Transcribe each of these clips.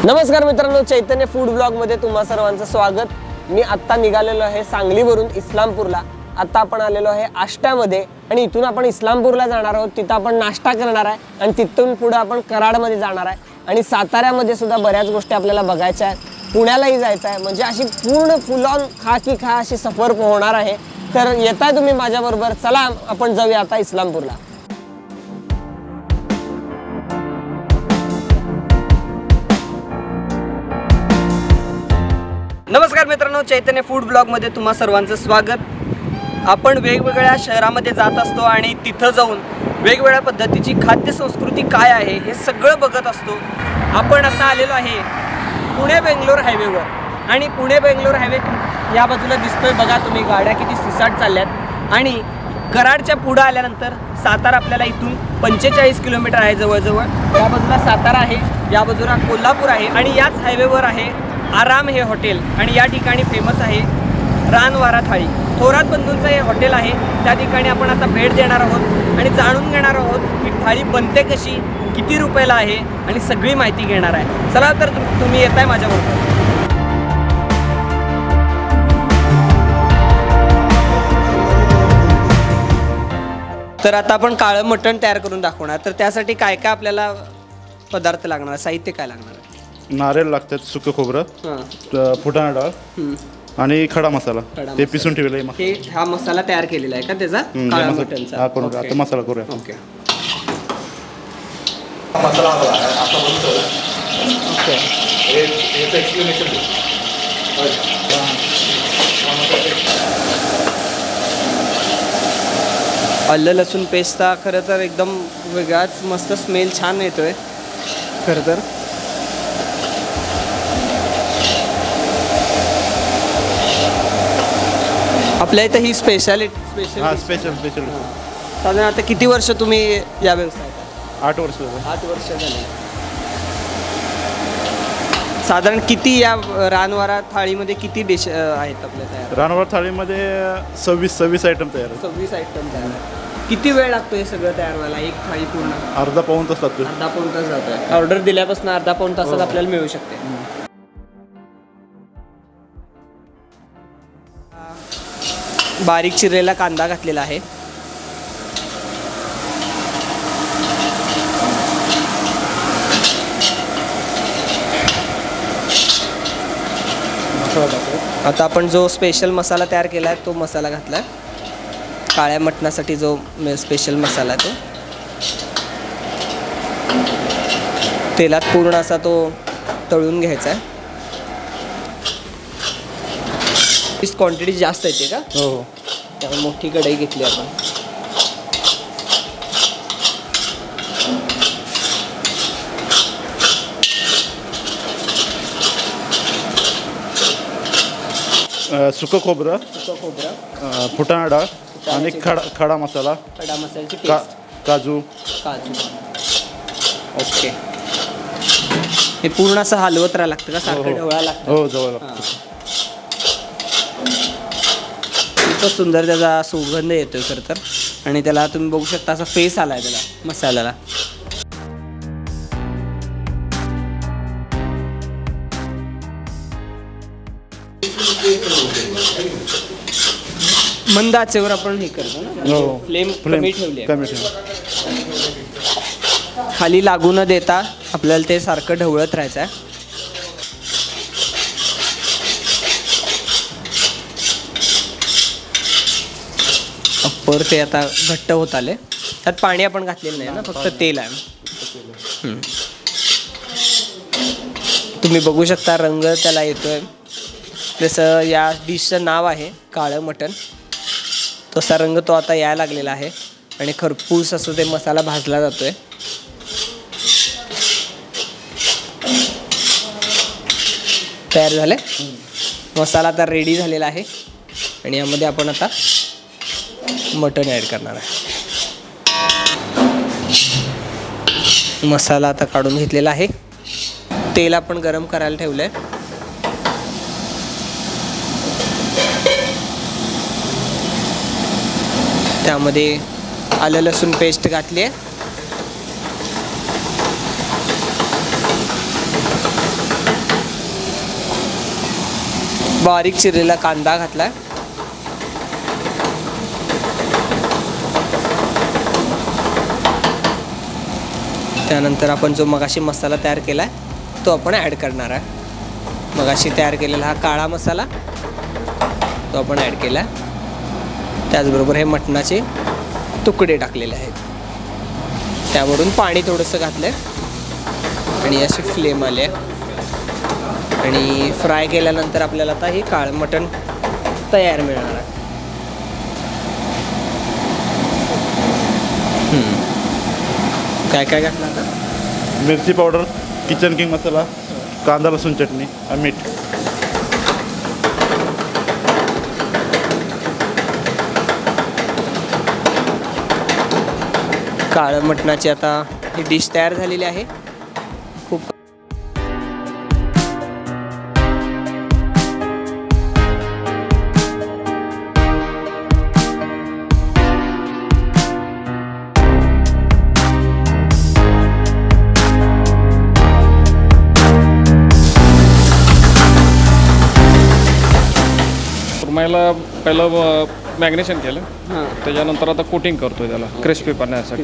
नमस्कार मित्रांनो, चैतन्य food blog मध्ये तुम्हा सर्वांचं स्वागत। मी आत्ता निघालेलो आहे सांगलीवरून इस्लामपूरला। आता आपण आलेलो आहे आष्ट्यामध्ये आणि इथून आपण इस्लामपूरला जाणार आहोत। तिथं आपण नाश्ता करणार आहे आणि तिथून पुढे आपण कराडमध्ये जाणार आहे आणि साताऱ्यामध्ये सुद्धा बऱ्याच गोष्टी आपल्याला बघायच्या आहेत। पुण्यालाही जायचं आहे, म्हणजे अशी पूर्ण फुल ऑन खा की खा अशी सफर होणार आहे। तर येताय तुम्ही माझ्याबरोबर, चला आपण जाऊया आता इस्लामपूरला। नमस्कार मित्रांनो, चैतन्य फूड ब्लॉग मध्ये तुम्हा सर्वांचं स्वागत। आपण वेगवेगळ्या शहरामध्ये जात असतो आणि तिथं जाऊन वेगवेगळ्या पद्धतीची खाद्य संस्कृती काय आहे हे सगळं बघत असतो। आपण आता आलेलो आहे पुणे बेंगलोर हायवेवर आणि पुणे बेंगलोर हायवे या बाजूला दिसतोय बघा तुम्ही, गाड्या किती सिसाट चालल्यात। आणि कराडच्या पुढे आल्यानंतर सातारा आपल्याला इथून 45 किलोमीटर आहे जवळजवळ। या बाजूला सातारा आहे, या बाजूला कोल्हापूर आहे आणि याच हायवेवर आहे आराम हे हॉटेल आणि या ठिकाणी फेमस आहे ranwara थाळी। थोरात बंधूंचं हे हॉटेल आहे, त्या ठिकाणी आपण आता भेट देणार आहोत आणि जाणून घेणार आहोत की थाळी बनते कशी, किती रुपयाला आहे आणि सगळी माहिती घेणार आहे। चला तर तुम्ही येताय माझ्याबरोबर। तर आता आपण काळं मटण तयार करून दाखवणार। तर त्यासाठी काय काय आपल्याला पदार्थ लागणार, साहित्य काय लागणार? नारळ लागतात, सुकं खोबरं, फुटाणा डाळ आणि खडा मसाला, ते पिसून ठेवलेला आहे। हा मसाला तयार केलेला आहे का त्याचा, काळा मटणचा? हा करून आता मसाला करूया। ओके मसाला आता बनतो। ओके, हे एक्सप्लेनेशन दे। आलं लसूण पेस्टा खरं तर एकदम वेगळाच मस्त स्मेल छान येतोय खरं तर। आपल्या इथं ही स्पेशल साधारण आता किती वर्ष तुम्ही या व्यवसायात? 8 वर्ष झाले। 8 वर्ष झाले। साधारण किती या ranwara थाळीमध्ये किती डिश आहेत आपल्या तयार? ranwara थाळीमध्ये 26 आयटम तयार आहेत। 26 आयटम तयार आहेत। किती वेळ लागतो हे सगळं तयार व्हायला? एक थाळी पूर्ण अर्धा पाऊण तास लागतो। अर्धा पाऊण तास जातोय। ऑर्डर दिल्यापासून अर्धा पाऊण तासात आपल्याला मिळू शकते। बारीक चिरलेला कांदा घातलेला आहे, आता आपण जो स्पेशल मसाला तयार केला आहे तो मसाला घातला आहे। काळ्या मटणासाठी जो स्पेशल मसाला आहे तो तेलात पूर्ण असा तो तळून घ्यायचा आहे। क्वांटिटी जास्त येते का? हो, त्यामुळे मोठी कढई घेतली आपण। सुकं खोबरं, फुटाणा डाळ आणि खडा मसाला, खडा मसाल्याची पेस्ट, काजू। ओके, हे पूर्ण असं हलवत राहावं लागतं का? सारखं ढवळा लागतं? हो, जवळ लागतं। खूपच सुंदर त्याचा सुगंध येतोय खरं तर। आणि त्याला तुम्ही बघू शकता असा फेस आलाय त्याला मसाल्याला। मंद आचेवर आपण हे करतो ना, फ्लेम कमी ठेवली आहे। खाली लागू न देता आपल्याला ते सारखं ढवळत राहायचं आहे। पर ते आता घट्ट होत आले। त्यात पाणी आपण घातलेलं नाही ना, फक्त तेल आहे। तुम्ही बघू शकता रंग त्याला येतोय, जसं या डिशचं नाव आहे काळं मटण, तसा रंग तो आता यायला लागलेला आहे आणि खरपूस असं ते मसाला भाजला जातोय। तयार झाले मसाला, आता रेडी झालेला आहे आणि यामध्ये आपण आता मटण ॲड करणार आहे। मसाला आता काढून घेतलेला आहे, तेल आपण गरम करायला ठेवलंय। त्यामध्ये आलं लसूण पेस्ट घातली आहे, बारीक चिरलेला कांदा घातला. त्यानंतर आपण जो मगाशी मसाला तयार केला आहे तो आपण ॲड करणार आहे. मगाशी तयार केलेला हा काळा मसाला तो आपण ॲड केला. त्याचबरोबर हे मटणाचे तुकडे टाकलेले आहेत. त्यावरून पाणी थोडंसं घातलं आहे आणि अशी फ्लेम आली आहे. आणि फ्राय केल्यानंतर आपल्याला आता हे काळं मटण तयार मिळणार आहे. काय काय घातलं आता? मिरची पावडर, किचन किंग मसाला, कांदा लसूण चटणी आणि मीठ. काळं मटणाची आता ही डिश तयार झालेली आहे. खूप कुरमाईला पहिलं मॅग्नेशन केलं. त्याच्यानंतर आता कोटिंग करतोय त्याला क्रिस्पी बनण्यासाठी.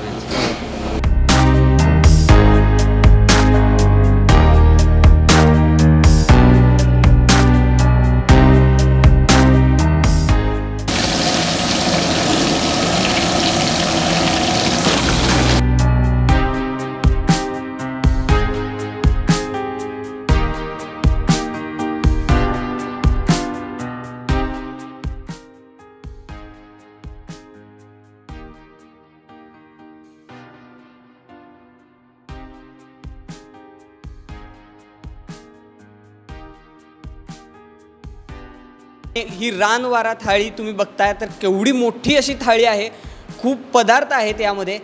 ही रानवारा थाळी तुम्ही बघताय तर केवढी मोठी अशी थाळी आहे. खूप पदार्थ आहेत यामध्ये.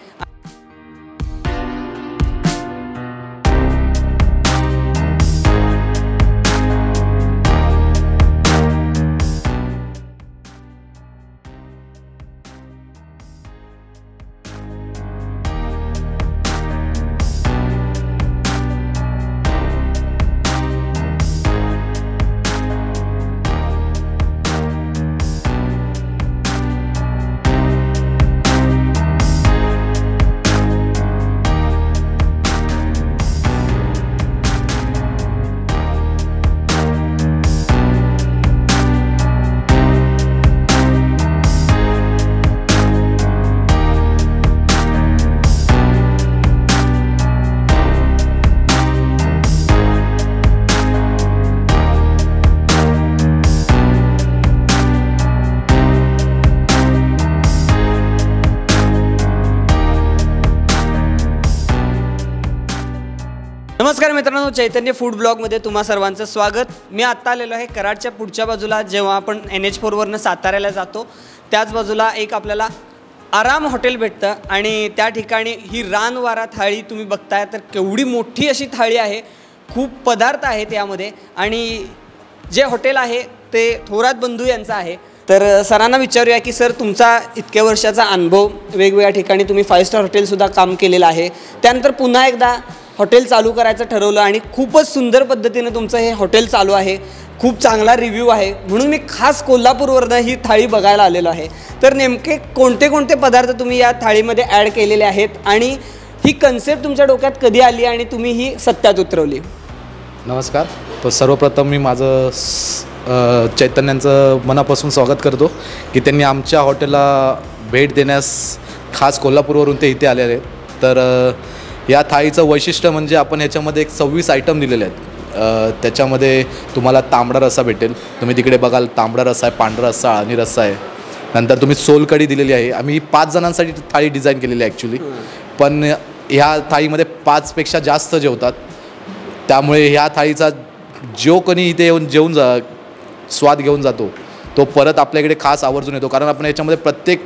नमस्कार मित्रांनो, चैतन्य फूड ब्लॉगमध्ये तुम्हा सर्वांचं स्वागत. मी आत्ता आलेलो आहे कराडच्या पुढच्या बाजूला. जेव्हा आपण NH4वरनं साताऱ्याला जातो त्याच बाजूला एक आपल्याला आराम हॉटेल भेटतं आणि त्या ठिकाणी ही रानवारा थाळी तुम्ही बघताय तर केवढी मोठी अशी थाळी आहे. खूप पदार्थ आहेत यामध्ये आणि जे हॉटेल आहे ते थोरात बंधू यांचं आहे. तर सरांना विचारूया की सर, तुमचा इतक्या वर्षाचा अनुभव, वेगवेगळ्या ठिकाणी तुम्ही 5 स्टार हॉटेलसुद्धा काम केलेलं आहे. त्यानंतर पुन्हा एकदा हॉटेल चालू करायचं ठरवलं आणि खूपच सुंदर पद्धतीने तुमचं हे हॉटेल चालू आहे. खूप चांगला रिव्ह्यू आहे म्हणून मी खास कोल्हापूरवरनं ही थाळी बघायला आलेलो आहे. तर नेमके कोणते कोणते पदार्थ तुम्ही या थाळीमध्ये ॲड केलेले आहेत आणि ही कन्सेप्ट तुमच्या डोक्यात कधी आली आणि तुम्ही ही सत्यात उतरवली? नमस्कार. तर सर्वप्रथम मी माझं चैतन्यांचं मनापासून स्वागत करतो की त्यांनी आमच्या हॉटेलला भेट देण्यास खास कोल्हापूरवरून ते इथे आलेले आहेत. तर या थाळीचं वैशिष्ट्य म्हणजे आपण ह्याच्यामध्ये एक 26 आयटम दिलेले आहेत. त्याच्यामध्ये तुम्हाला तांबडा रस्सा भेटेल. तुम्ही तिकडे बघाल तांबडा रस्सा आहे, पांढरा रस्सा, अळणी रस्सा आहे. नंतर तुम्ही सोलकढी दिलेली आहे. आम्ही 5 जणांसाठी थाळी डिझाईन केलेली आहे ॲक्च्युली, पण ह्या थाळीमध्ये 5पेक्षा जास्त जेवतात. त्यामुळे ह्या थाळीचा जो कोणी इथे येऊन स्वाद घेऊन जातो तो परत आपल्याकडे खास आवर्जून येतो. कारण आपण याच्यामध्ये प्रत्येक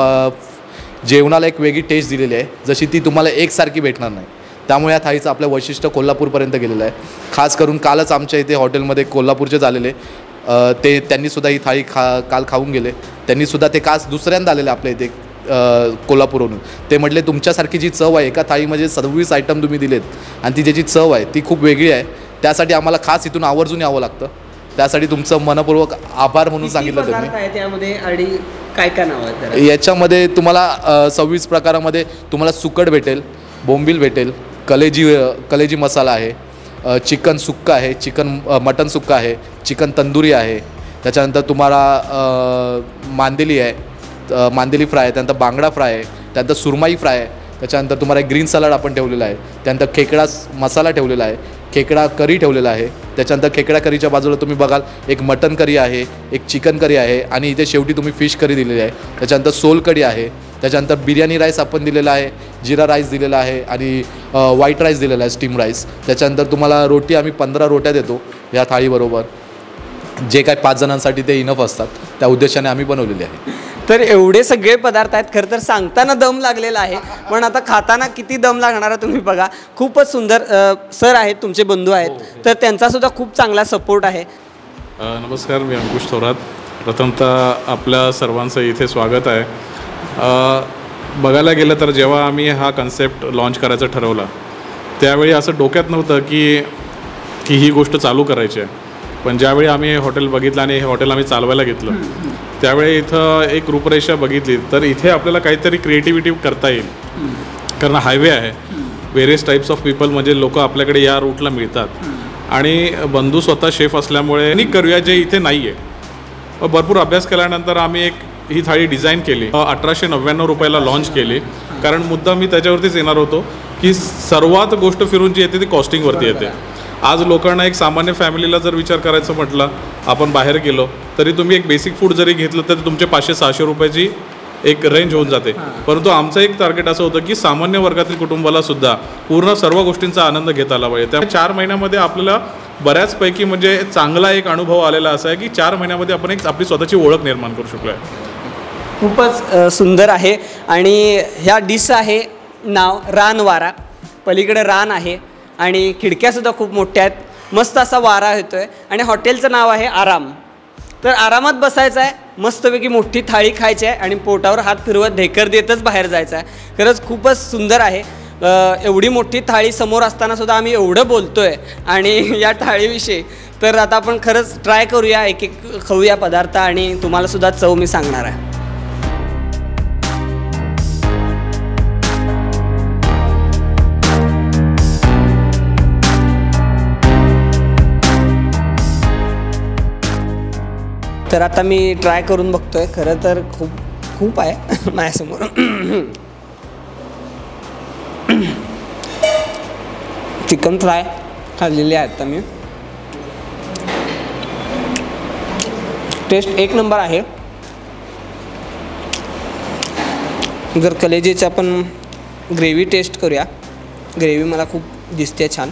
जेवणाला एक वेगळी टेस्ट दिलेली आहे, जशी ती तुम्हाला एकसारखी भेटणार नाही. त्यामुळे या थाळीचं आपलं वैशिष्ट्य कोल्हापूरपर्यंत गेलेलं आहे. खास करून कालच आमच्या इथे हॉटेलमध्ये कोल्हापूरचे झालेले त्यांनीसुद्धा ही थाळी काल खाऊन गेले. त्यांनीसुद्धा ते खास दुसऱ्यांदा आलेले आपल्या इथे कोल्हापूरवरून. ते म्हटले तुमच्यासारखी जी चव आहे एका थाळीमध्ये 26 आयटम तुम्ही दिलेत आणि ती ज्याची चव आहे ती खूप वेगळी आहे. त्यासाठी आम्हाला खास इथून आवर्जून यावं लागतं. त्यासाठी तुमचं मनपूर्वक आभार म्हणून सांगितलं पदार्थ तुम्ही. आहे त्यामध्ये आणि काय काय नाव आहे त्याला? याच्यामध्ये तुम्हाला 26 प्रकारामध्ये तुम्हाला सुकट भेटेल, बोंबील भेटेल, कलेजी मसाला आहे, चिकन सुक्का आहे, मटन सुक्का आहे, चिकन तंदुरी आहे, त्याच्यानंतर तुम्हाला मांदेली आहे, मांदेली फ्राय आहे, त्यानंतर बांगडा फ्राय आहे, त्यानंतर सुरमाई फ्राय आहे, त्याच्यानंतर तुम्हाला एक ग्रीन सलाड आपण ठेवलेला आहे, त्यानंतर खेकडा मसाला ठेवलेला आहे, खेकडा करी ठेवलेला आहे, त्याच्यानंतर खेकडा करीच्या बाजूला तुम्ही बघाल एक मटन करी आहे, एक चिकन करी आहे आणि इथे शेवटी तुम्ही फिश करी दिलेली आहे, त्याच्यानंतर सोल कढी आहे, त्याच्यानंतर बिर्याणी राईस आपण दिलेला आहे, जिरा राईस दिलेला आहे आणि व्हाईट राईस दिलेला आहे, स्टीम राईस. त्याच्यानंतर तुम्हाला रोटी आम्ही 15 रोट्या देतो या थाळीबरोबर, जे काय 5 जणांसाठी ते इनफ असतात, त्या उद्देशाने आम्ही बनवलेले आहे. तर एवढे सगळे पदार्थ आहेत. खरं तर सांगताना दम लागलेला आहे, पण आता खाताना किती दम लागणार आहे तुम्ही बघा. खूपच सुंदर सर आहेत, तुमचे बंधू आहेत, तर त्यांचासुद्धा खूप चांगला सपोर्ट आहे. नमस्कार, मी अंकुश थोरात. प्रथमतः आपल्या सर्वांचं इथे स्वागत आहे. बघायला गेलं तर जेव्हा आम्ही हा कन्सेप्ट लॉन्च करायचं ठरवलं त्यावेळी असं डोक्यात नव्हतं की ही गोष्ट चालू करायची आहे. पण ज्यावेळी आम्ही हॉटेल बघितलं आणि हे हॉटेल आम्ही चालवायला घेतलं त्यावेळी इथं एक रूपरेषा बघितली तर इथे आपल्याला काहीतरी क्रिएटिव्हिटी करता येईल. कारण हायवे आहे, वेरियस टाईप्स ऑफ पीपल म्हणजे लोक आपल्याकडे या रूटला मिळतात आणि बंधू स्वतः शेफ असल्यामुळे युनिक करूया जे इथे नाही आहे. भरपूर अभ्यास केल्यानंतर आम्ही ही थाळी डिझाईन केली. 1899 रुपयाला लॉन्च केली. कारण मुद्दा मी त्याच्यावरतीच येणार होतो की सर्वात गोष्ट फिरून जी येते ती कॉस्टिंगवरती येते. आज लोकांना एक सामान्य फॅमिलीला जर विचार करायचं म्हटलं, आपण बाहेर गेलो तरी तुम्ही एक बेसिक फूड जरी घेतलं तरी तुमचे 500-600 रुपयाची एक रेंज होऊन जाते. परंतु आमचं एक टार्गेट असं होतं की सामान्य वर्गातील कुटुंबाला सुद्धा पूर्ण सर्व गोष्टींचा आनंद घेता आला पाहिजे. त्यामुळे 4 महिन्यामध्ये आपल्याला बऱ्याचपैकी म्हणजे चांगला एक अनुभव आलेला असा आहे की 4 महिन्यामध्ये आपण एक आपली स्वतःची ओळख निर्माण करू शकलो आहे. खूपच सुंदर आहे. आणि ह्या डिश आहे नाव रानवारा. पलीकडे रान आहे आणि खिडक्यासुद्धा खूप मोठ्या आहेत. मस्त असा वारा येतो आहे आणि हॉटेलचं नाव आहे आराम. तर आरामात बसायचं आहे, मस्तपैकी मोठी थाळी खायची आहे आणि पोटावर हात फिरवत ढेकर देतच बाहेर जायचं आहे. खरंच खूपच सुंदर आहे. एवढी मोठी थाळी समोर असतानासुद्धा आम्ही एवढं बोलतो आहे आणि या थाळीविषयी. तर आता आपण खरंच ट्राय करूया, एक खाऊया पदार्थ आणि तुम्हालासुद्धा चव मी सांगणार आहे. तर आता मी ट्राय करून बघतोय. खरं तर खूप आहे माझ्यासमोर. चिकन फ्राय खाल्लेली आहे आता मी. टेस्ट एक नंबर आहे. जर कलेजेची आपण ग्रेव्ही टेस्ट करूया. ग्रेव्ही मला खूप दिसते छान.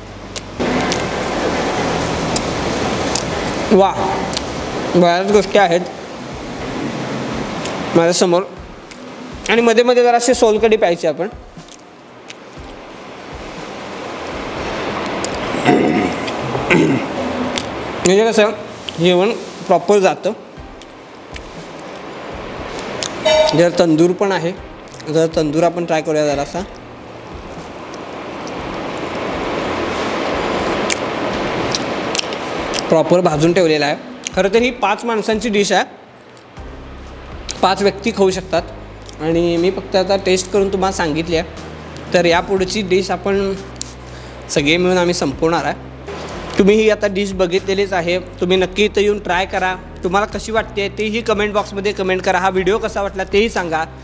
वा, बऱ्याच गोष्टी आहेत माझ्यासमोर आणि मध्ये मध्ये जरा असे सोलकढी प्यायची आपण. म्हणजे कसं जेवण प्रॉपर जातं. जर तंदूर पण आहे, जर तंदूर आपण ट्राय करूया जरासा. प्रॉपर भाजून ठेवलेला आहे. खरं तर ही 5 माणसांची डिश आहे. 5 व्यक्ती खाऊ शकतात आणि मी फक्त आता टेस्ट करून तुम्हाला सांगितली आहे. तर यापुढची डिश आपण सगळे मिळून आम्ही संपवणार आहे. तुम्ही ही आता डिश बघितलेलीच आहे. तुम्ही नक्की इथं येऊन ट्राय करा. तुम्हाला कशी वाटते तेही कमेंट बॉक्समध्ये कमेंट करा. हा व्हिडिओ कसा वाटला तेही सांगा.